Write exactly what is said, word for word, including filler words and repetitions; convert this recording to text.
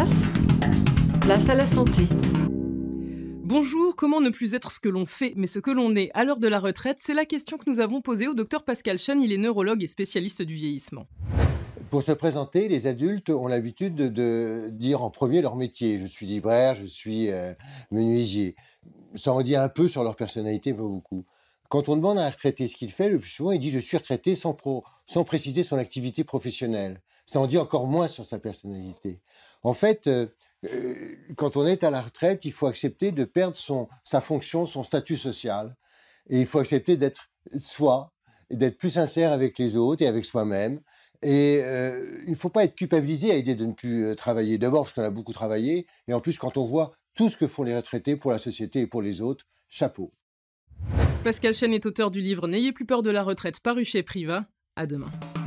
place, place à la santé. Bonjour, comment ne plus être ce que l'on fait, mais ce que l'on est à l'heure de la retraite? C'est la question que nous avons posée au docteur Pascal Chen, il est neurologue et spécialiste du vieillissement. Pour se présenter, les adultes ont l'habitude de, de dire en premier leur métier. Je suis libraire, je suis euh, menuisier. Ça en dit un peu sur leur personnalité, pas beaucoup. Quand on demande à un retraité ce qu'il fait, le plus souvent, il dit « je suis retraité » sans, pro, sans préciser son activité professionnelle. Ça en dit encore moins sur sa personnalité. En fait, euh, euh, quand on est à la retraite, il faut accepter de perdre son, sa fonction, son statut social. Et il faut accepter d'être soi, et d'être plus sincère avec les autres et avec soi-même. Et euh, il ne faut pas être culpabilisé à l'idée de ne plus euh, travailler. D'abord parce qu'on a beaucoup travaillé, et en plus quand on voit tout ce que font les retraités pour la société et pour les autres, chapeau. Pascal Chen est auteur du livre « N'ayez plus peur de la retraite » paru chez Priva. À demain.